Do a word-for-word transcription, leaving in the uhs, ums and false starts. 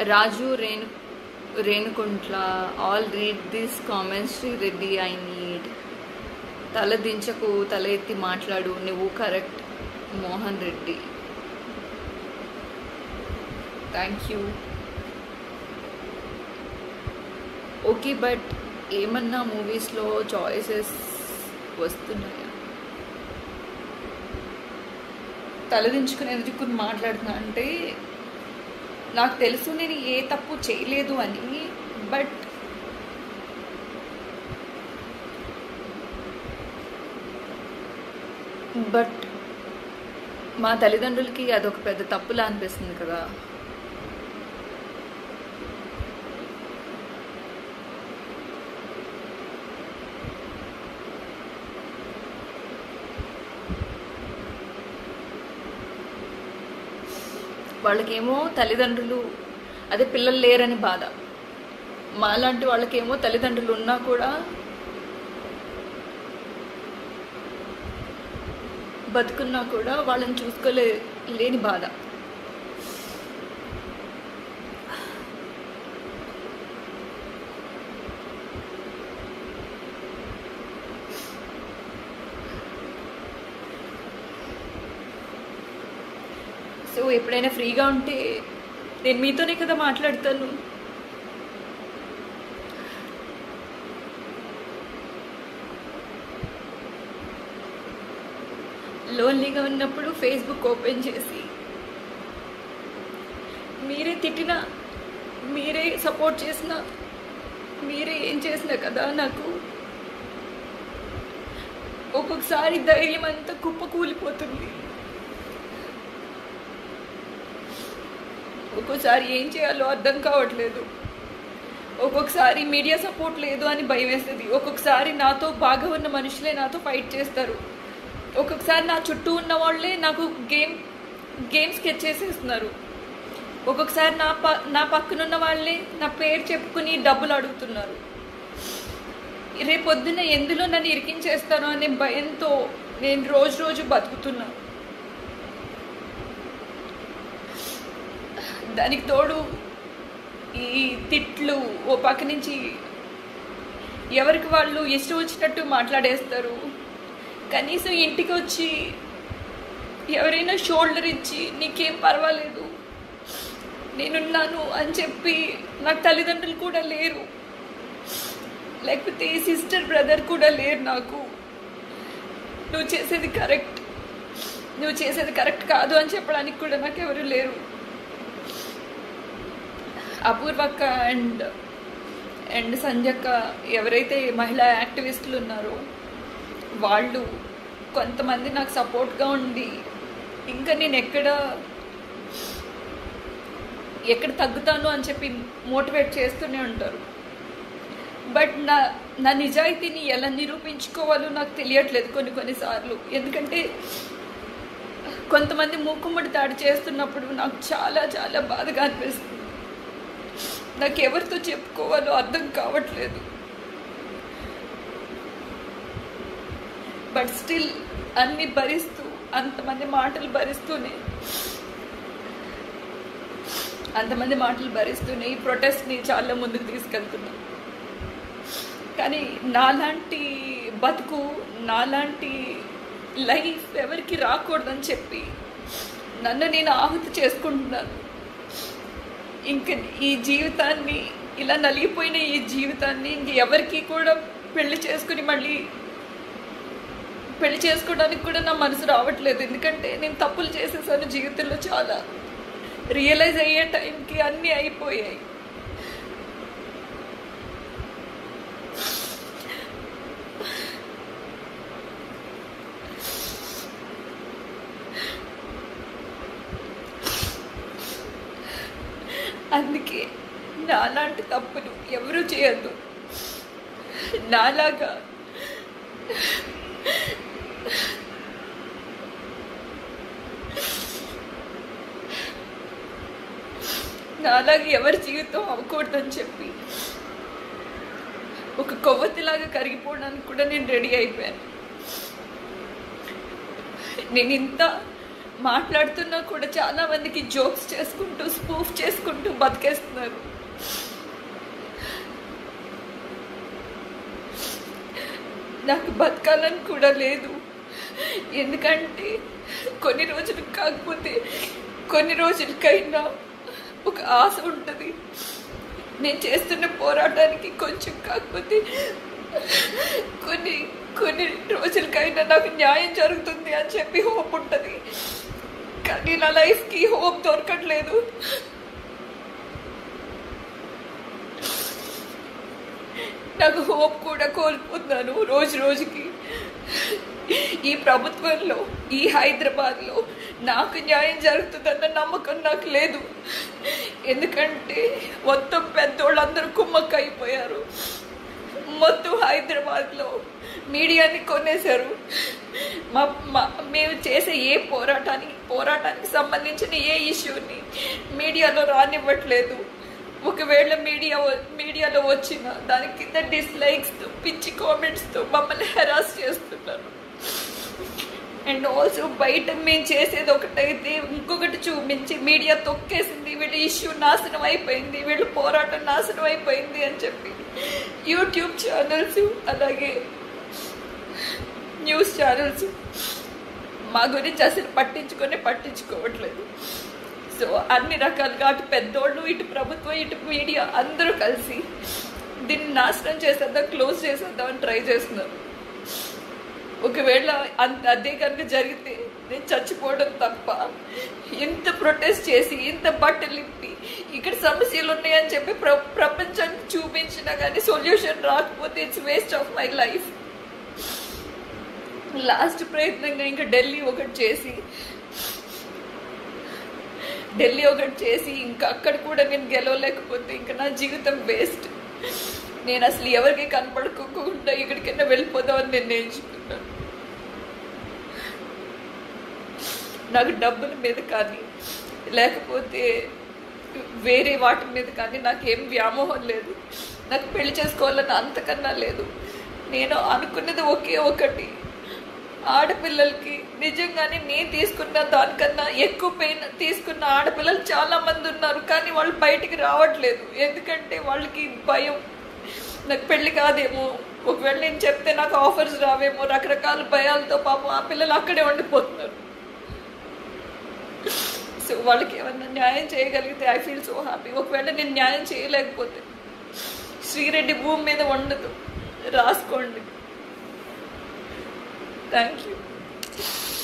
Raju Ren Renukuntla, all read this comments. Sri Reddy, I need. తల దించకు, తల ఎత్తి మాట్లాడు, నువ్వు correct. Mohan Reddy, thank you. Okay, but ఏమన్నా మూవీస్లో చాయిసెస్ వస్తున్నాయా? తలదించుకునేందుకు మాట్లాడుతున్నా అంటే నాకు తెలుసు నేను ఏ తప్పు చేయలేదు అని, బట్ బట్ మా తల్లిదండ్రులకి అదొక పెద్ద తప్పులా అనిపిస్తుంది కదా. వాళ్ళకేమో తల్లిదండ్రులు, అదే పిల్లలు లేరని బాధ. మాలాంటి వాళ్ళకేమో తల్లిదండ్రులు ఉన్నా కూడా బతుకున్నా కూడా వాళ్ళని చూసుకోలే లేని బాధ. సో ఎప్పుడైనా ఫ్రీగా ఉంటే నేను మీతోనే కదా మాట్లాడతాను. లోన్లీగా ఉన్నప్పుడు ఫేస్బుక్ ఓపెన్ చేసి మీరే తిట్టినా, మీరే సపోర్ట్ చేసినా, మీరే ఏం చేసినా కదా నాకు ఒక్కొక్కసారి ధైర్యం అంతా కుప్పకూలిపోతుంది. ఒక్కోసారి ఏం చేయాలో అర్థం కావట్లేదు. ఒక్కొక్కసారి మీడియా సపోర్ట్ లేదు అని భయం వేస్తుంది. ఒక్కొక్కసారి నాతో బాగా ఉన్న మనుషులే నాతో ఫైట్ చేస్తారు. ఒక్కొక్కసారి నా చుట్టూ ఉన్న వాళ్ళే నాకు గేమ్ గేమ్ స్కెచ్ చేసేస్తున్నారు. ఒక్కొక్కసారి నా ప నా పక్కనున్న వాళ్ళే నా పేరు చెప్పుకుని డబ్బులు అడుగుతున్నారు. రేపొద్దున ఎందులో నన్ను ఇరికించేస్తానో అనే భయంతో నేను రోజు రోజు బతుకుతున్నా. దానికి తోడు ఈ తిట్లు ఓ పక్క నుంచి ఎవరికి వాళ్ళు ఇష్టం వచ్చినట్టు మాట్లాడేస్తారు. కనీసం ఇంటికి వచ్చి ఎవరైనా షోల్డర్ ఇచ్చి నీకేం పర్వాలేదు నేనున్నాను అని చెప్పి, నాకు తల్లిదండ్రులు కూడా లేరు, లేకపోతే సిస్టర్ బ్రదర్ కూడా లేరు. నాకు నువ్వు చేసేది కరెక్ట్, నువ్వు చేసేది కరెక్ట్ కాదు అని చెప్పడానికి కూడా నాకు ఎవరు లేరు. అపూర్వక్క అండ్ అండ్ సంజక్క ఎవరైతే మహిళా యాక్టివిస్టులు ఉన్నారో వాళ్ళు కొంతమంది నాకు సపోర్ట్గా ఉండి ఇంకా నేను ఎక్కడ ఎక్కడ తగ్గుతాను అని చెప్పి మోటివేట్ చేస్తూనే ఉంటారు. బట్ నా నా నిజాయితీని ఎలా నిరూపించుకోవాలో నాకు తెలియట్లేదు కొన్ని కొన్నిసార్లు. ఎందుకంటే కొంతమంది మూకుమ్మడి దాడి చేస్తున్నప్పుడు నాకు చాలా చాలా బాధగా అనిపిస్తుంది. నాకు ఎవరితో చెప్పుకోవాలో అర్థం కావట్లేదు. బట్ స్టిల్ అన్ని భరిస్తూ, అంతమంది మాటలు భరిస్తూనే అంతమంది మాటలు భరిస్తూనే ఈ ప్రొటెస్ట్ని చాలా ముందుకు తీసుకెళ్తున్నా. కానీ నాలాంటి బతుకు, నాలాంటి లైఫ్ ఎవరికి రాకూడదని చెప్పి నన్ను నేను ఆహుతి చేసుకుంటున్నాను. ఇంక ఈ జీవితాన్ని, ఇలా నలిగిపోయిన ఈ జీవితాన్ని ఇంక ఎవరికి కూడా పెళ్లి చేసుకుని మళ్ళీ పెళ్లి చేసుకోవడానికి కూడా నా మనసు రావట్లేదు. ఎందుకంటే నేను తప్పులు చేసేసాను జీవితంలో. చాలా రియలైజ్ అయ్యే టైంకి అన్నీ అయిపోయాయి. అందుకే నాలాంటి తప్పులు ఎవరూ చేయొద్దు. నాలాగా నాలాగా ఎవరి జీవితం అవ్వకూడదని చెప్పి ఒక కొవ్వొత్తిలాగా కరిగిపోవడానికి కూడా నేను రెడీ అయిపోయాను. నేను ఇంత మాట్లాడుతున్నా కూడా చాలా మందికి జోక్స్ చేసుకుంటూ స్పూఫ్ చేసుకుంటూ బతికేస్తున్నారు. నాకు బతకాలని కూడా లేదు. ఎందుకంటే కొన్ని రోజులు కాకపోతే కొన్ని రోజులకైనా ఒక ఆశ ఉంటుంది. నేను చేస్తున్న పోరాటానికి కొంచెం కాకపోతే కొన్ని కొన్ని రోజులకైనా నాకు న్యాయం జరుగుతుంది అని చెప్పి హోప్ ఉంటుంది. కానీ నా లైఫ్కి హోప్ దొరకట్లేదు. నాకు హోప్ కూడా కోల్పోతున్నాను రోజు రోజుకి. ఈ ప్రభుత్వంలో, ఈ హైదరాబాద్లో నాకు న్యాయం జరుగుతుందన్న నమ్మకం నాకు లేదు. ఎందుకంటే మొత్తం పెద్దోళ్ళందరూ కుమ్మక్క అయిపోయారు. మొత్తం హైదరాబాద్లో మీడియాని కొనేశారు. మా మా మేము చేసే ఏ పోరాటానికి పోరాటానికి సంబంధించిన ఏ ఇష్యూని మీడియాలో రానివ్వట్లేదు. ఒకవేళ మీడియా మీడియాలో వచ్చిన దాని కింద డిస్లైక్స్తో, పిచ్చి కామెంట్స్తో మమ్మల్ని హెరాస్ చేస్తున్నారు. అండ్ ఆల్సో బయట మేము చేసేది ఒకటైతే ఇంకొకటి చూపించి మీడియా తొక్కేసింది, వీళ్ళ ఇష్యూ నాశనం అయిపోయింది, వీళ్ళ పోరాటం నాశనం అయిపోయింది అని చెప్పి యూట్యూబ్ ఛానల్స్ అలాగే న్యూస్ ఛానల్స్ మా గురించి అసలు పట్టించుకొని పట్టించుకోవట్లేదు. సో అన్ని రకాలుగా అటు పెద్దోళ్ళు, ఇటు ప్రభుత్వం, ఇటు మీడియా అందరూ కలిసి దీన్ని నాశనం చేసేద్దాం, క్లోజ్ చేసేద్దాం అని ట్రై చేస్తున్నారు. ఒకవేళ అంత అదే కనుక జరిగితే నేను చచ్చిపోవడం తప్ప ఇంత ప్రొటెస్ట్ చేసి ఇంత బట్టలు ఇప్పి ఇక్కడ సమస్యలు ఉన్నాయని చెప్పి ప్ర ప్రపంచానికి చూపించినా కానీ సొల్యూషన్ రాకపోతే it's waste of my life. Last ప్రయత్నంగా ఇంకా ఢిల్లీ ఒకటి చేసి ఢిల్లీ ఒకటి చేసి ఇంకా అక్కడ కూడా నేను గెలవలేకపోతే ఇంకా నా జీవితం వేస్ట్. నేను అసలు ఎవరికి కనపడుకోకుండా ఎక్కడికైనా వెళ్ళిపోదామని నిర్ణయించుకున్నాను. నాకు డబ్బుల మీద కానీ లేకపోతే వేరే వాటి మీద కానీ నాకేం వ్యామోహం లేదు. నాకు పెళ్లి చేసుకోవాలని అంతకన్నా లేదు. నేను అనుకున్నది ఒకే ఒకటి, ఆడపిల్లలకి నిజంగానే నేను తీసుకున్న దానికన్నా ఎక్కువ పెయిన్ తీసుకున్న ఆడపిల్లలు చాలా మంది ఉన్నారు. కానీ వాళ్ళు బయటికి రావట్లేదు. ఎందుకంటే వాళ్ళకి భయం, నాకు పెళ్ళి కాదేమో, ఒకవేళ నేను చెప్తే నాకు ఆఫర్స్ రావేమో, రకరకాల భయాలతో పాపం ఆ పిల్లలు అక్కడే ఉండిపోతున్నారు. సో వాళ్ళకి ఏమన్నా న్యాయం చేయగలిగితే ఐ ఫీల్ సో హ్యాపీ. ఒకవేళ నేను న్యాయం చేయలేకపోతే శ్రీరెడ్డి భూమి మీద ఉండదు, రాసుకోండి. Thank you.